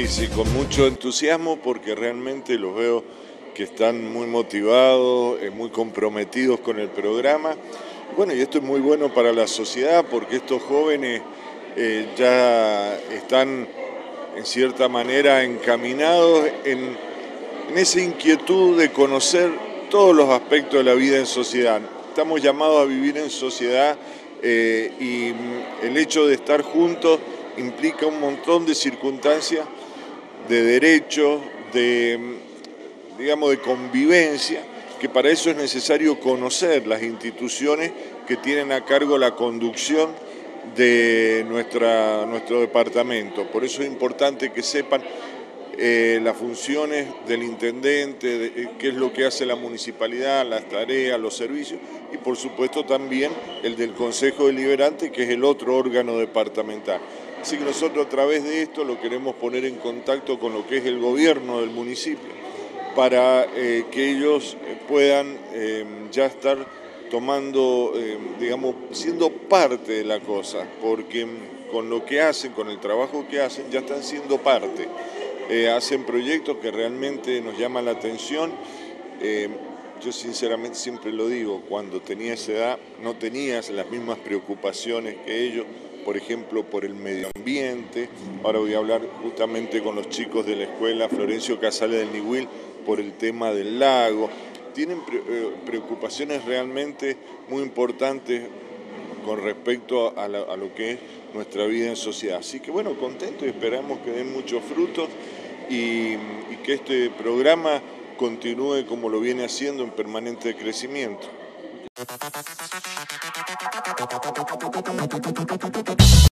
sí, con mucho entusiasmo porque realmente los veo que están muy motivados, muy comprometidos con el programa. Bueno, y esto es muy bueno para la sociedad porque estos jóvenes ya están en cierta manera encaminados en esa inquietud de conocer todos los aspectos de la vida en sociedad. Estamos llamados a vivir en sociedad y el hecho de estar juntos implica un montón de circunstancias, de derechos, digamos, de convivencia, que para eso es necesario conocer las instituciones que tienen a cargo la conducción de nuestro departamento. Por eso es importante que sepan las funciones del intendente, qué es lo que hace la municipalidad, las tareas, los servicios y por supuesto también el del Consejo Deliberante, que es el otro órgano departamental. Así que nosotros a través de esto lo queremos poner en contacto con lo que es el gobierno del municipio para que ellos puedan ya estar tomando, digamos, siendo parte de la cosa, porque con lo que hacen, con el trabajo que hacen, ya están siendo parte. Hacen proyectos que realmente nos llaman la atención. Yo sinceramente siempre lo digo, cuando tenía esa edad no tenías las mismas preocupaciones que ellos, por ejemplo, por el medio ambiente. Ahora voy a hablar justamente con los chicos de la escuela Florencio Casale del Niwil por el tema del lago. Tienen preocupaciones realmente muy importantes con respecto a lo que es nuestra vida en sociedad. Así que bueno, contentos y esperamos que den muchos frutos y que este programa continúe como lo viene haciendo en permanente crecimiento.